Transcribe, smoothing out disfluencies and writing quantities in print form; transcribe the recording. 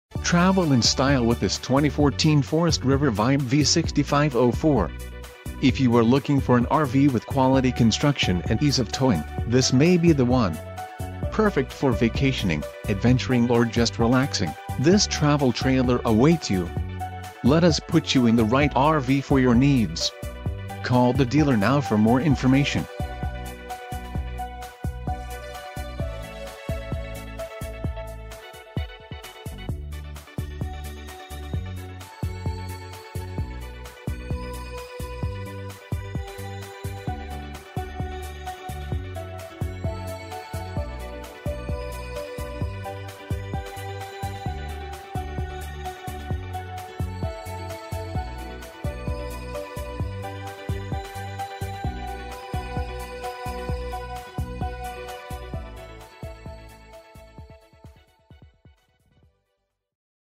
Travel in style with this 2014 Forest River Vibe V6504. If you are looking for an RV with quality construction and ease of towing, this may be the one. Perfect for vacationing, adventuring or just relaxing, this travel trailer awaits you. Let us put you in the right RV for your needs. Call the dealer now for more information.